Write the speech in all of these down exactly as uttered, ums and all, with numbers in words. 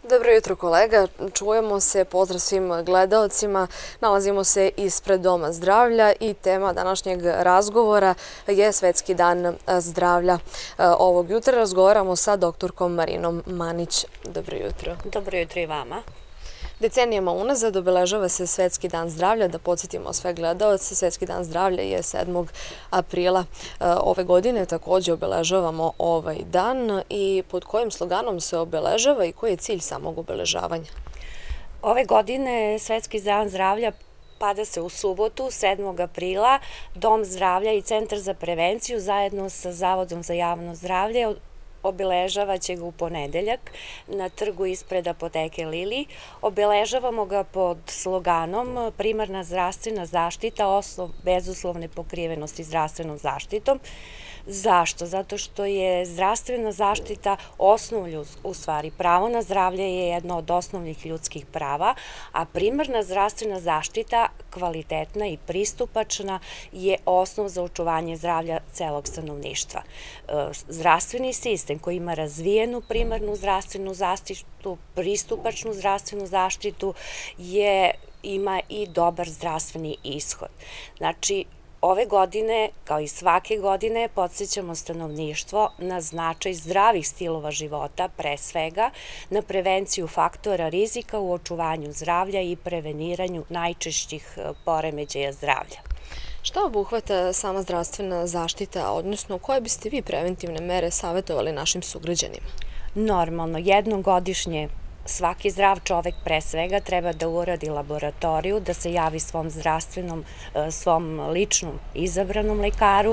Dobro jutro kolega, čujemo se, pozdrav svim gledaocima. Nalazimo se ispred Doma zdravlja i tema današnjeg razgovora je Svetski dan zdravlja. Ovog jutra razgovaramo sa doktorkom Marinom Manić. Dobro jutro. Dobro jutro i vama. Decenijama unazad obeležava se Svetski dan zdravlja. Da podsjetimo sve gledaoce, Svetski dan zdravlja je sedmog aprila ove godine. Također obeležavamo ovaj dan i pod kojim sloganom se obeležava i koji je cilj samog obeležavanja? Ove godine Svetski dan zdravlja pada se u subotu, sedmog aprila. Dom zdravlja i Centar za prevenciju zajedno sa Zavodom za javno zdravlje obeležavat će ga u ponedeljak na trgu ispred apoteke Lili. Obeležavamo ga pod sloganom primarna zdravstvena zaštita, osnov bezuslovne pokrivenosti zdravstvenom zaštitom. Zašto? Zato što je zdravstvena zaštita osnov, u stvari pravo na zdravlje je jedno od osnovnih ljudskih prava, a primarna zdravstvena zaštita, kvalitetna i pristupačna, je osnov za očuvanje zdravlja celog stanovništva. Zdravstveni sistem koji ima razvijenu primarnu zdravstvenu zaštitu, pristupačnu zdravstvenu zaštitu, je, ima i dobar zdravstveni ishod. Znači, ove godine, kao i svake godine, podsjećamo stanovništvo na značaj zdravih stilova života, pre svega, na prevenciju faktora rizika u očuvanju zdravlja i preveniranju najčešćih poremećaja zdravlja. Šta obuhvata sama zdravstvena zaštita, odnosno koje biste vi preventivne mere savjetovali našim sugrađanima? Normalno, jednom godišnje svaki zdrav čovek pre svega treba da uradi laboratoriju, da se javi svom zdravstvenom, svom ličnom izabranom lekaru,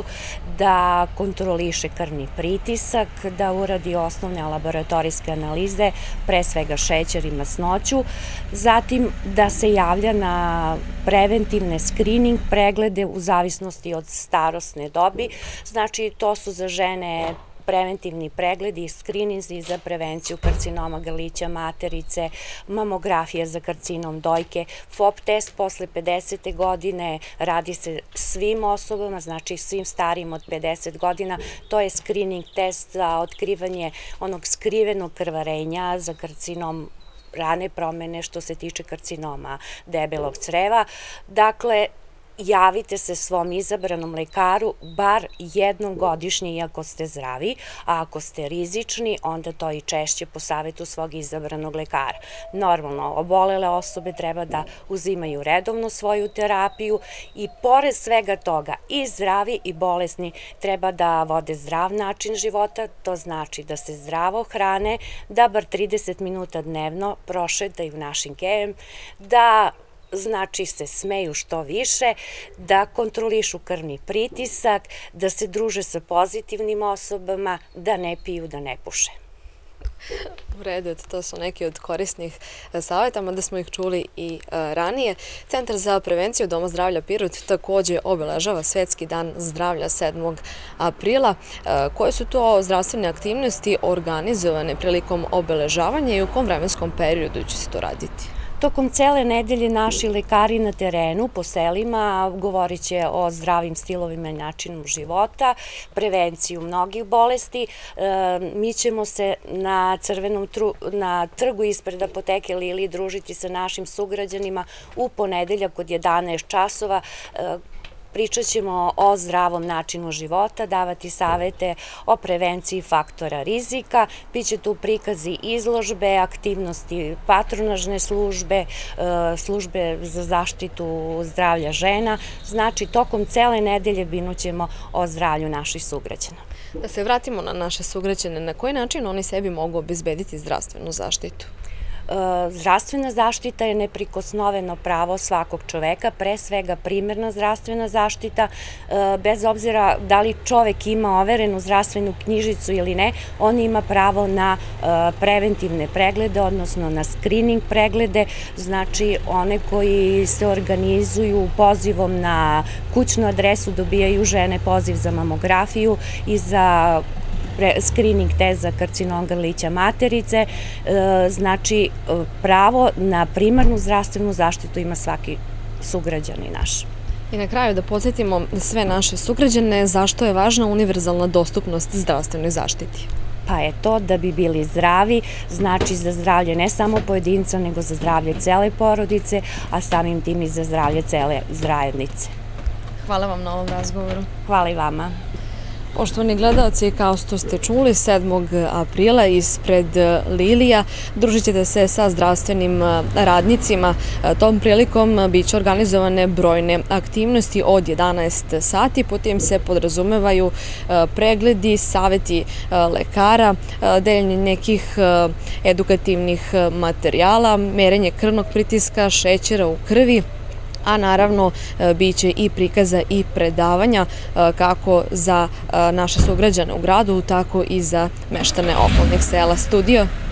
da kontroliše krvni pritisak, da uradi osnovne laboratorijske analize, pre svega šećer i masnoću, zatim da se javlja na preventivne skrining preglede u zavisnosti od starosne dobi, znači to su za žene preventivni pregledi i skrininzi za prevenciju karcinoma grlića materice, mamografija za karcinom dojke, F O P test posle pedesete godine radi se svim osobama, znači svim starijim od pedeset godina, to je skrining test za otkrivanje onog skrivenog krvarenja za karcinom rane promene što se tiče karcinoma debelog creva. Dakle, javite se svom izabranom lekaru bar jednom godišnje iako ste zdravi, a ako ste rizični, onda to i češće po savjetu svog izabranog lekara. Normalno, obolele osobe treba da uzimaju redovno svoju terapiju i pored svega toga i zdravi i bolesni treba da vode zdrav način života, to znači da se zdravo hrane, da bar trideset minuta dnevno prošetaju našim kejem, da znači se smeju što više, da kontrolišu krvni pritisak, da se druže sa pozitivnim osobama, da ne piju, da ne puše. U redu, to su neki od korisnih savjeta, mada smo ih čuli i ranije. Centar za prevenciju Doma zdravlja Pirot također obeležava Svetski dan zdravlja sedmog aprila. Koje su to zdravstvene aktivnosti organizovane prilikom obeležavanja i u kom vremenskom periodu će se to raditi? Tokom cele nedelje naši lekari na terenu, po selima, govorit će o zdravim stilovima i načinu života, prevenciju mnogih bolesti. Mi ćemo se na crvenom na trgu ispred apoteke Lili družiti sa našim sugrađanima u ponedeljak od jedanaest časova. Pričat ćemo o zdravom načinu života, davati savete o prevenciji faktora rizika, biće tu prikazi izložbe, aktivnosti patronažne službe, službe za zaštitu zdravlja žena, znači tokom cele nedelje brinućemo o zdravlju naših sugrađana. Da se vratimo na naše sugrađane, na koji način oni sebi mogu obezbediti zdravstvenu zaštitu? Zdravstvena zaštita je neprikosnoveno pravo svakog čoveka, pre svega primarna zdravstvena zaštita, bez obzira da li čovek ima overenu zdravstvenu knjižicu ili ne, on ima pravo na preventivne preglede, odnosno na skrining preglede, znači one koji se organizuju pozivom na kućnu adresu dobijaju žene poziv za mamografiju i za skrining test za karcinom grlića materice, znači pravo na primarnu zdravstvenu zaštitu ima svaki sugrađanin naš. I na kraju da podsjetimo sve naše sugrađane zašto je važna univerzalna dostupnost zdravstvenoj zaštiti. pa je to da bi bili zdravi, znači za zdravlje ne samo pojedinca, nego za zdravlje cele porodice, a samim tim i za zdravlje cele zajednice. Hvala vam na ovom razgovoru. Hvala i vama. Poštovani gledalci, kao što ste čuli, sedmog aprila ispred Lilija družit ćete se sa zdravstvenim radnicima. Tom prilikom biće organizovane brojne aktivnosti od jedanaest sati. Po tim se podrazumevaju pregledi, saveti lekara, deljenje nekih edukativnih materijala, merenje krvnog pritiska, šećera u krvi, a naravno biće i prikaza i predavanja kako za naše sugrađane u gradu, tako i za meštane okolnih sela. Studio